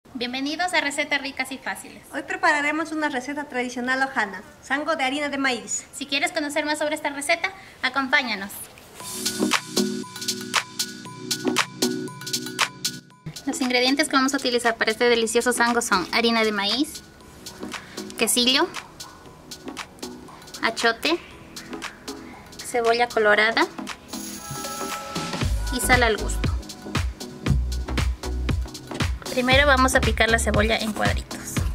Bienvenidos a Recetas Ricas y Fáciles. Hoy prepararemos una receta tradicional ojana, sango de harina de maíz. Si quieres conocer más sobre esta receta, acompáñanos. Los ingredientes que vamos a utilizar para este delicioso sango son harina de maíz, quesillo, achote, cebolla colorada y sal al gusto. Primero vamos a picar la cebolla en cuadritos.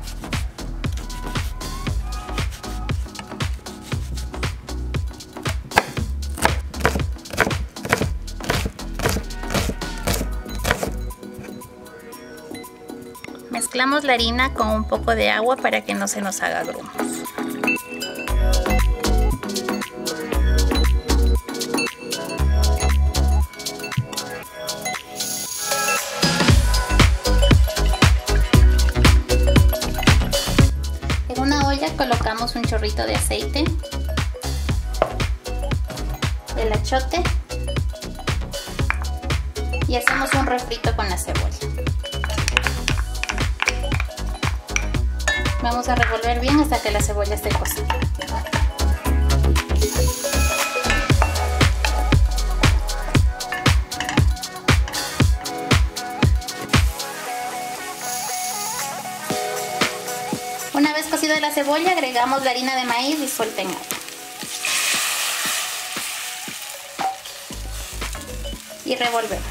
Mezclamos la harina con un poco de agua para que no se nos haga grumos. En una olla colocamos un chorrito de aceite, el achote y hacemos un refrito con la cebolla. Vamos a revolver bien hasta que la cebolla esté cocida. Una vez cocida la cebolla, agregamos la harina de maíz disuelta en agua. Y revolvemos.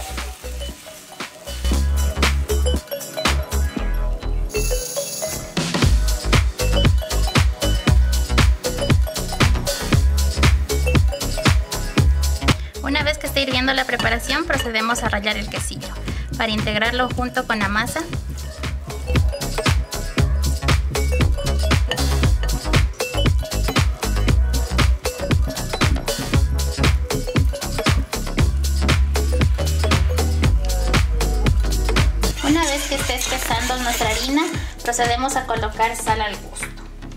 Una vez que esté hirviendo la preparación, procedemos a rallar el quesillo para integrarlo junto con la masa. Una vez que esté espesando nuestra harina, procedemos a colocar sal al gusto.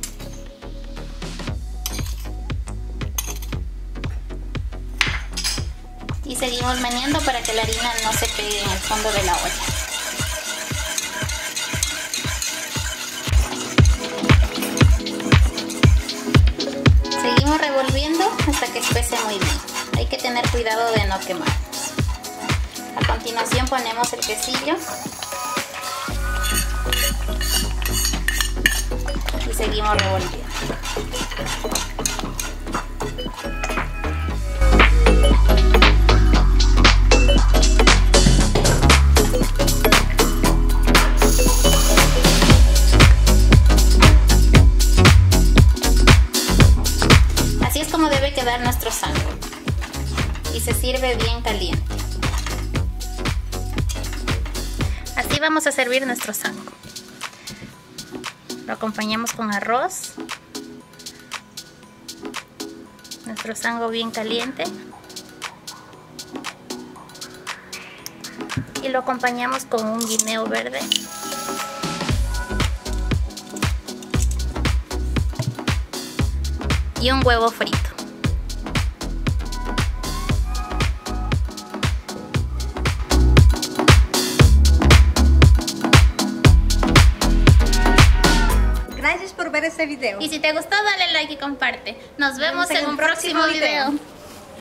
Y seguimos meneando para que la harina no se pegue en el fondo de la olla. Seguimos revolviendo hasta que espese muy bien. Hay que tener cuidado de no quemarnos. A continuación ponemos el quesillo y seguimos revolviendo. Así es como debe quedar nuestro sango y se sirve bien caliente. Así vamos a servir nuestro sango. Lo acompañamos con arroz, nuestro sango bien caliente, y lo acompañamos con un guineo verde y un huevo frito. Gracias por ver este video. Y si te gustó, dale like y comparte. Nos vemos en un próximo video.